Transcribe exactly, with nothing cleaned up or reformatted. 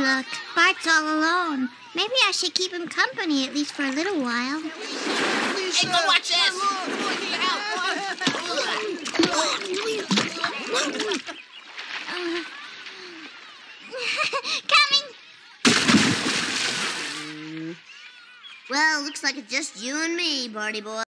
Look, Bart's all alone. Maybe I should keep him company, at least for a little while. Hey, go watch this! Uh, coming! Well, looks like it's just you and me, Barty boy.